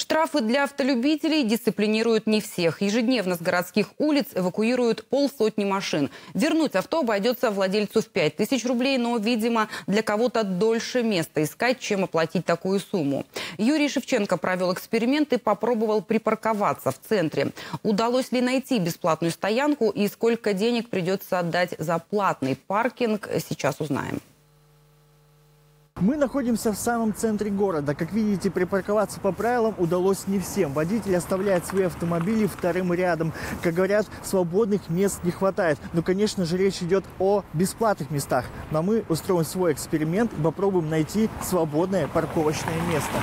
Штрафы для автолюбителей дисциплинируют не всех. Ежедневно с городских улиц эвакуируют полсотни машин. Вернуть авто обойдется владельцу в 5000 рублей, но, видимо, для кого-то дольше места искать, чем оплатить такую сумму. Юрий Шевченко провел эксперимент и попробовал припарковаться в центре. Удалось ли найти бесплатную стоянку и сколько денег придется отдать за платный паркинг, сейчас узнаем. Мы находимся в самом центре города. Как видите, припарковаться по правилам удалось не всем. Водитель оставляет свои автомобили вторым рядом. Как говорят, свободных мест не хватает. Но, конечно же, речь идет о бесплатных местах. Но мы устроим свой эксперимент и попробуем найти свободное парковочное место.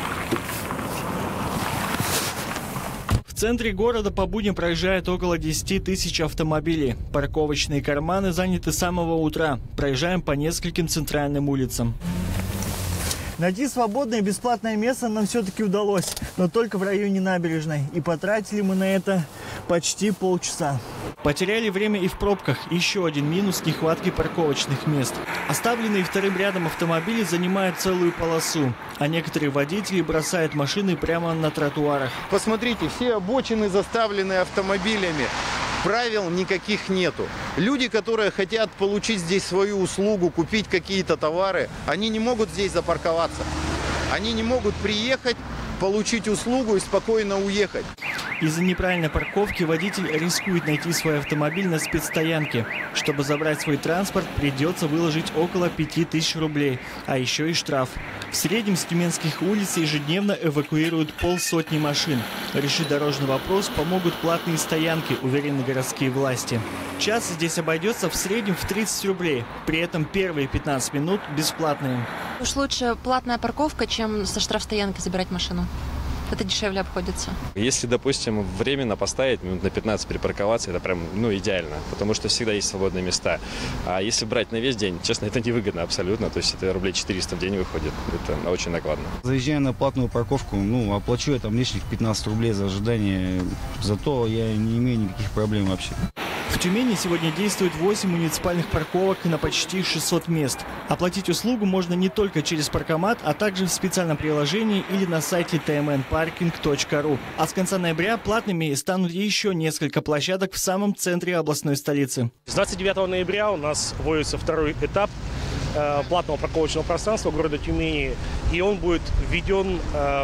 В центре города по будням проезжает около 10 тысяч автомобилей. Парковочные карманы заняты с самого утра. Проезжаем по нескольким центральным улицам. Найти свободное и бесплатное место нам все-таки удалось, но только в районе набережной. И потратили мы на это почти полчаса. Потеряли время и в пробках. Еще один минус – нехватки парковочных мест. Оставленные вторым рядом автомобили занимают целую полосу, а некоторые водители бросают машины прямо на тротуарах. Посмотрите, все обочины заставлены автомобилями. Правил никаких нету. Люди, которые хотят получить здесь свою услугу, купить какие-то товары, они не могут здесь запарковаться. Они не могут приехать, получить услугу и спокойно уехать. Из-за неправильной парковки водитель рискует найти свой автомобиль на спецстоянке. Чтобы забрать свой транспорт, придется выложить около 5000 рублей, а еще и штраф. В среднем с тюменских улиц ежедневно эвакуируют полсотни машин. Решить дорожный вопрос помогут платные стоянки, уверены городские власти. Час здесь обойдется в среднем в 30 рублей. При этом первые 15 минут бесплатные. Уж лучше платная парковка, чем со штрафстоянки забирать машину. Это дешевле обходится. Если, допустим, временно поставить, минут на 15 припарковаться, это прям, идеально, потому что всегда есть свободные места. А если брать на весь день, честно, это невыгодно абсолютно, то есть это рублей 400 в день выходит, это очень накладно. Заезжая на платную парковку, оплачу я там лишних 15 рублей за ожидание, зато я не имею никаких проблем вообще. В Тюмени сегодня действует 8 муниципальных парковок на почти 600 мест. Оплатить услугу можно не только через паркомат, а также в специальном приложении или на сайте tmnparking.ru. А с конца ноября платными станут еще несколько площадок в самом центре областной столицы. С 29 ноября у нас вводится второй этап платного парковочного пространства города Тюмени. И он будет введен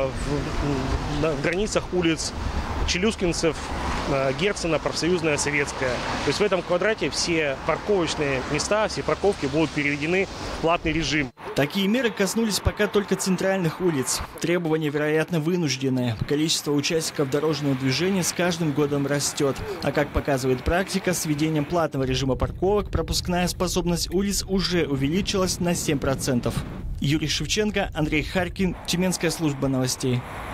в границах улиц Челюскинцев, Герцена, Профсоюзная, Советская. То есть в этом квадрате все парковочные места, все парковки будут переведены в платный режим. Такие меры коснулись пока только центральных улиц. Требования, вероятно, вынужденные. Количество участников дорожного движения с каждым годом растет. А как показывает практика, с введением платного режима парковок пропускная способность улиц уже увеличилась на 7%. Юрий Шевченко, Андрей Харькин, Тюменская служба новостей.